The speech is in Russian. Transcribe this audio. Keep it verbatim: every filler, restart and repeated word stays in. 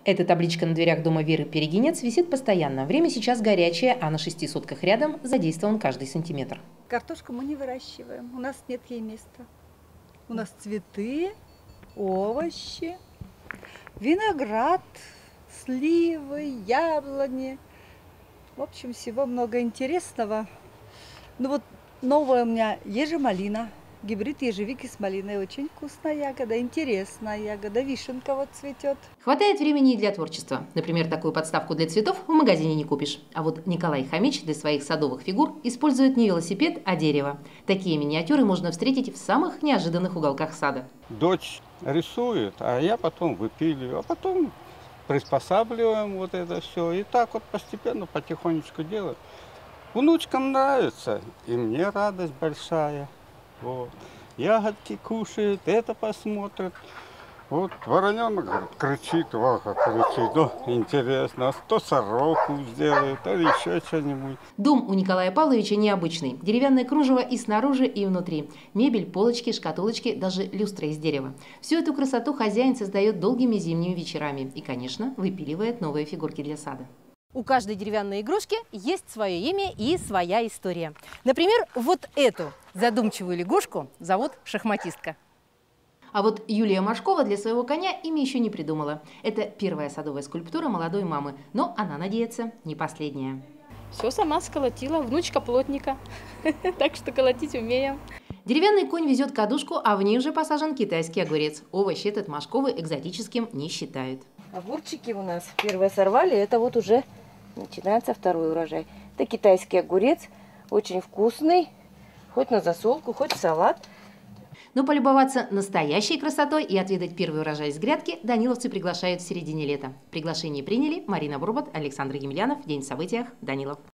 Эта табличка на дверях дома Веры Перегинец висит постоянно. Время сейчас горячее, а на шести сотках рядом задействован каждый сантиметр. Картошку мы не выращиваем, у нас нет ей места. У нас цветы, овощи, виноград, сливы, яблони. В общем, всего много интересного. Ну вот новая у меня ежемалина. Гибрид ежевики с малиной. Очень вкусная ягода, интересная ягода. Вишенка вот цветет. Хватает времени и для творчества. Например, такую подставку для цветов в магазине не купишь. А вот Николай Хомич для своих садовых фигур использует не велосипед, а дерево. Такие миниатюры можно встретить в самых неожиданных уголках сада. Дочь рисует, а я потом выпиливаю, а потом приспосабливаем вот это все. И так вот постепенно, потихонечку делаем. Внучкам нравится, и мне радость большая. Вот. Ягодки кушают, это посмотрят. Вот вороненок кричит, во как кричит. Ну, интересно, то сороку сделает, а еще что-нибудь. Дом у Николая Павловича необычный. Деревянное кружево и снаружи, и внутри. Мебель, полочки, шкатулочки, даже люстра из дерева. Всю эту красоту хозяин создает долгими зимними вечерами. И, конечно, выпиливает новые фигурки для сада. У каждой деревянной игрушки есть свое имя и своя история. Например, вот эту задумчивую лягушку зовут Шахматистка. А вот Юлия Машкова для своего коня имя еще не придумала. Это первая садовая скульптура молодой мамы, но она надеется, не последняя. Все сама сколотила, внучка плотника, так что колотить умеем. Деревянный конь везет кадушку, а в ней уже посажен китайский огурец. Овощ этот Машковы экзотическим не считает. Огурчики у нас первые сорвали, это вот уже начинается второй урожай. Это китайский огурец, очень вкусный, хоть на засолку, хоть в салат. Но полюбоваться настоящей красотой и отведать первый урожай с грядки даниловцы приглашают в середине лета. Приглашение приняли Марина Бурбат, Александр Емельянов. День в событиях. Данилов.